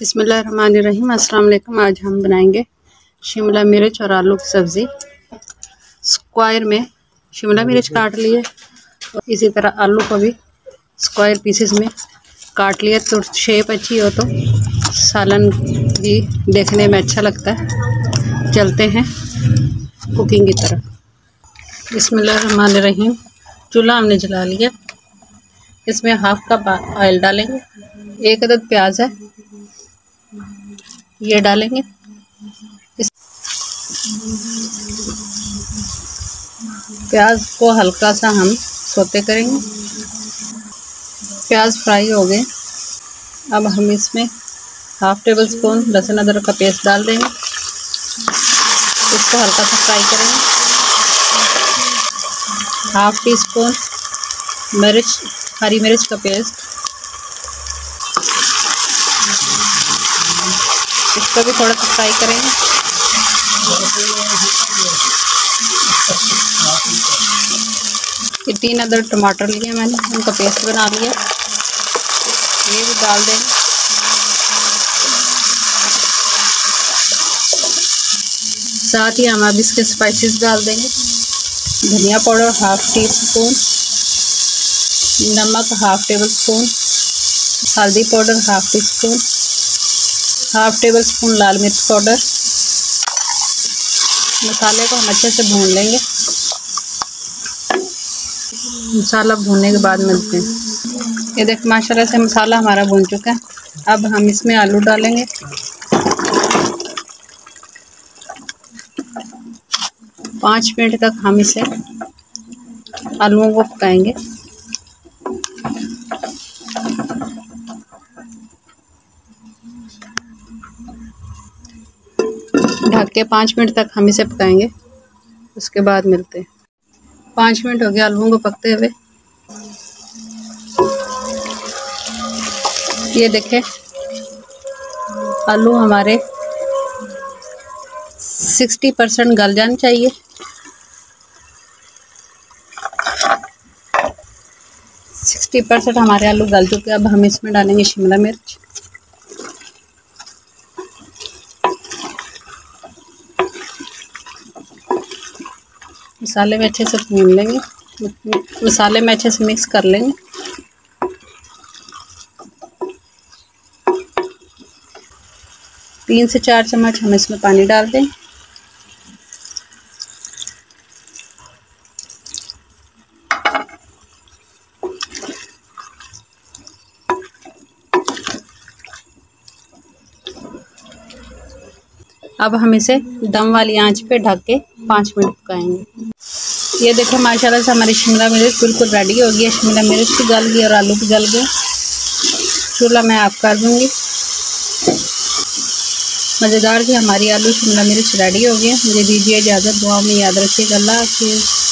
बिस्मिल्लाहिर्रहमानिर्रहीम। अस्सलाम वालेकुम। आज हम बनाएंगे शिमला मिर्च और आलू की सब्ज़ी। स्क्वायर में शिमला मिर्च काट लिए और इसी तरह आलू को भी स्क्वायर पीसेस में काट लिया, तो शेप अच्छी हो तो सालन भी देखने में अच्छा लगता है। चलते हैं कुकिंग की तरफ। बिस्मिल्लाहिर्रहमानिर्रहीम। चूल्हा हमने जला लिया। इसमें हाफ कप ऑयल डालेंगे। 1 अदद प्याज है, ये डालेंगे। प्याज को हल्का सा हम सौते करेंगे। प्याज फ्राई हो गए। अब हम इसमें हाफ टेबल स्पून लहसुन अदरक का पेस्ट डाल देंगे। इसको हल्का सा फ्राई करेंगे। हाफ टी स्पून हरी मिर्च का पेस्ट, इसको भी थोड़ा सा फ्राई करेंगे। ये 3 अदद टमाटर लिए मैंने, उनका पेस्ट बना लिया, ये भी डाल देंगे। साथ ही हम अब इसके स्पाइसेस डाल देंगे। धनिया पाउडर हाफ टी स्पून, नमक हाफ टेबल स्पून, हल्दी powder half teaspoon, half tablespoon लाल मिर्च पाउडर। मसाले को हम अच्छे से भून लेंगे। मसाला भूनने के बाद मिलते हैं। ये देख माशाल्लाह से मसाला हमारा भून चुका है। अब हम इसमें आलू डालेंगे। पाँच मिनट तक हम इसे आलूओं को पकाएंगे। ढक के 5 मिनट तक हम इसे पकाएंगे, उसके बाद मिलते हैं। 5 मिनट हो गए आलूओं को पकते हुए। ये देखें आलू हमारे 60% गल जाने चाहिए। हमारे आलू गल चुके हैं। अब हम इसमें डालेंगे शिमला मिर्च। मसाले में अच्छे से भून लेंगे, मसाले में अच्छे से मिक्स कर लेंगे। तीन से 4 चम्मच हम इसमें पानी डाल दें। अब हम इसे दम वाली आंच पे ढक के 5 मिनट पकाएंगे। ये देखो माशाल्लाह से हमारी शिमला मिर्च बिल्कुल रेडी हो गई है। शिमला मिर्च भी गल गई और आलू भी गल गए। चूल्हा मैं ऑफ कर दूंगी। मज़ेदार सी हमारी आलू शिमला मिर्च रेडी हो गई है। मुझे दीजिए इजाज़त। दुआ में याद रखिएगा। अल्लाह हाफिज़।